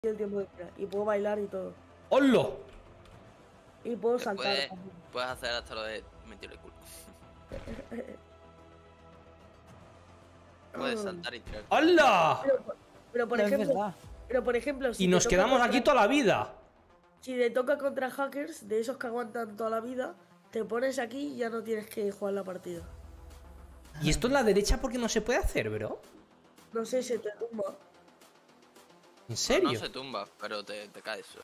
el tiempo que quiera. Y puedo bailar y todo. ¡Hola! Y puedo saltar. Puedes hacer hasta lo de meter el culo. Puedes saltar y tirar. ¡Hola! Pero por No, es ejemplo. verdad. Pero por ejemplo, si Y te nos toca quedamos contra- aquí toda la vida. Si te toca contra hackers, de esos que aguantan toda la vida, te pones aquí y ya no tienes que jugar la partida. ¿Y esto en la derecha porque no se puede hacer, bro? No sé, se te tumba. ¿En serio? No se tumba, pero te caes.